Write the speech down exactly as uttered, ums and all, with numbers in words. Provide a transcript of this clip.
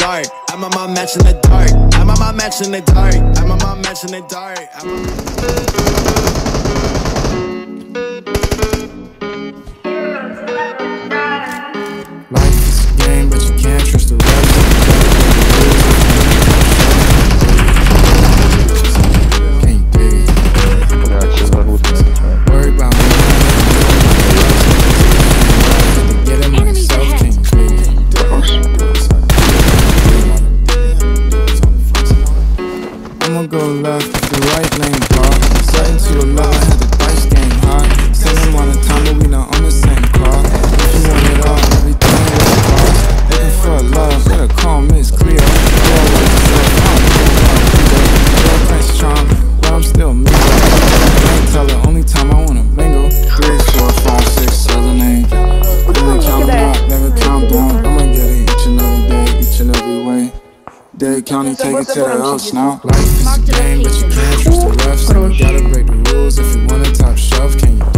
dark. I'm on my match in the dark. I'm on my match in the dark. I'm on my match in the dark. I'm on Life is a game, but you can't trust the rest. Can't dig it. Worry about me. Get it myself, can't dig it. I'ma go left with the right lane, park. Seven to eleven, had the dice game hot. Same amount of time, but we not on the same clock. If you want it all, everything will cost. Looking for love, better call me, it's clear. Prince charm, but I'm still me. Can't tell the only time I wanna mingle. Three, four, five, six, seven, eight. Never count up, never count down. I'ma get it each and every day, each and every way. Day County, take it to the house now. Life is a game, but you can't trust the refs. You gotta break the rules if you want a top shelf. Can you